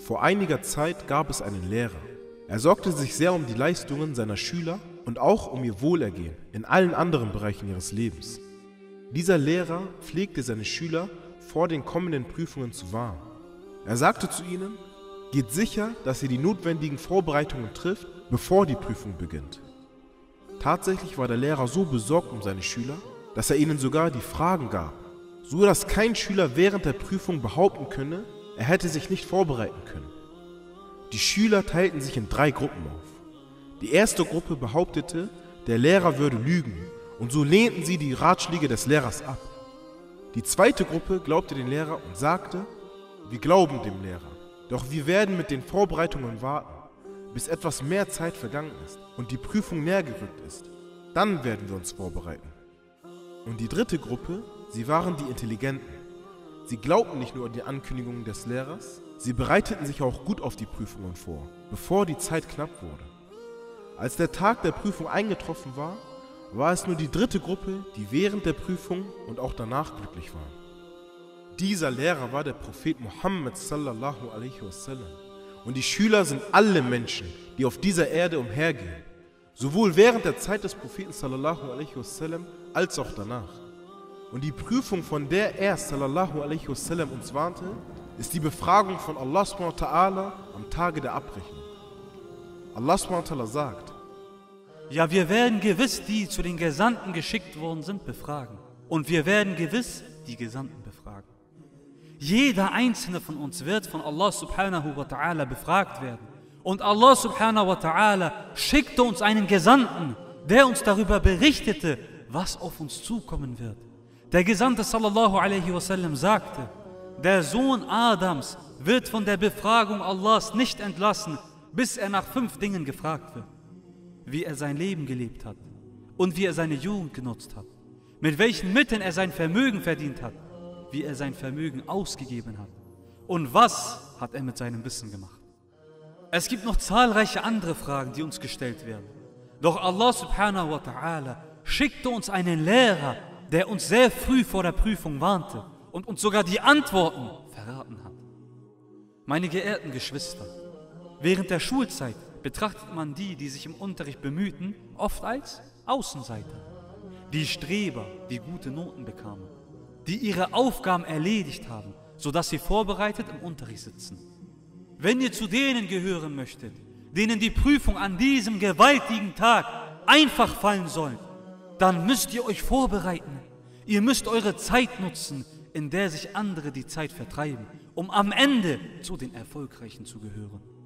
Vor einiger Zeit gab es einen Lehrer. Er sorgte sich sehr um die Leistungen seiner Schüler und auch um ihr Wohlergehen in allen anderen Bereichen ihres Lebens. Dieser Lehrer pflegte seine Schüler vor den kommenden Prüfungen zu warnen. Er sagte zu ihnen: Geht sicher, dass ihr die notwendigen Vorbereitungen trifft, bevor die Prüfung beginnt. Tatsächlich war der Lehrer so besorgt um seine Schüler, dass er ihnen sogar die Fragen gab, so dass kein Schüler während der Prüfung behaupten könne, er hätte sich nicht vorbereiten können. Die Schüler teilten sich in 3 Gruppen auf. Die erste Gruppe behauptete, der Lehrer würde lügen, und so lehnten sie die Ratschläge des Lehrers ab. Die zweite Gruppe glaubte den Lehrer und sagte: Wir glauben dem Lehrer, doch wir werden mit den Vorbereitungen warten, bis etwas mehr Zeit vergangen ist und die Prüfung näher gerückt ist. Dann werden wir uns vorbereiten. Und die dritte Gruppe, sie waren die Intelligenten. Sie glaubten nicht nur an die Ankündigungen des Lehrers, sie bereiteten sich auch gut auf die Prüfungen vor, bevor die Zeit knapp wurde. Als der Tag der Prüfung eingetroffen war, war es nur die dritte Gruppe, die während der Prüfung und auch danach glücklich war. Dieser Lehrer war der Prophet Muhammad sallallahu alaihi wasallam. Und die Schüler sind alle Menschen, die auf dieser Erde umhergehen, sowohl während der Zeit des Propheten sallallahu alaihi wasallam als auch danach. Und die Prüfung, von der er sallallahu alaihi wasallam uns warnte, ist die Befragung von Allah subhanahu wa ta'ala am Tage der Abrechnung. Allah subhanahu wa ta'ala sagt: Ja, wir werden gewiss die zu den Gesandten geschickt worden sind befragen. Und wir werden gewiss die Gesandten befragen. Jeder einzelne von uns wird von Allah subhanahu wa ta'ala befragt werden. Und Allah subhanahu wa ta'ala schickte uns einen Gesandten, der uns darüber berichtete, was auf uns zukommen wird. Der Gesandte sallallahu alaihi wasallam sagte: Der Sohn Adams wird von der Befragung Allahs nicht entlassen, bis er nach 5 Dingen gefragt wird. Wie er sein Leben gelebt hat und wie er seine Jugend genutzt hat, mit welchen Mitteln er sein Vermögen verdient hat, wie er sein Vermögen ausgegeben hat und was hat er mit seinem Wissen gemacht. Es gibt noch zahlreiche andere Fragen, die uns gestellt werden. Doch Allah subhanahu wa ta'ala schickte uns einen Lehrer, der uns sehr früh vor der Prüfung warnte und uns sogar die Antworten verraten hat. Meine geehrten Geschwister, während der Schulzeit betrachtet man die, die sich im Unterricht bemühten, oft als Außenseiter. Die Streber, die gute Noten bekamen, die ihre Aufgaben erledigt haben, sodass sie vorbereitet im Unterricht sitzen. Wenn ihr zu denen gehören möchtet, denen die Prüfung an diesem gewaltigen Tag einfach fallen soll, dann müsst ihr euch vorbereiten. Ihr müsst eure Zeit nutzen, in der sich andere die Zeit vertreiben, um am Ende zu den Erfolgreichen zu gehören.